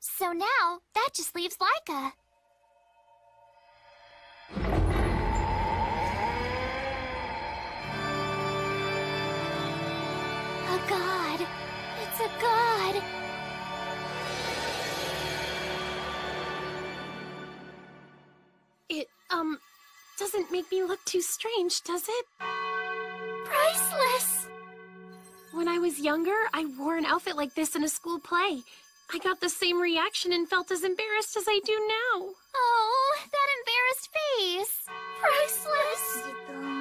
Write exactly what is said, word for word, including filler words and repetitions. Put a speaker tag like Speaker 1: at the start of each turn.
Speaker 1: So now, that just leaves Laika. A god. It's a god.
Speaker 2: It, um, doesn't make me look too strange, does it?
Speaker 1: Priceless!
Speaker 2: When I was younger, I wore an outfit like this in a school play. I got the same reaction and felt as embarrassed as I do now.
Speaker 1: Oh, that embarrassed face. Priceless!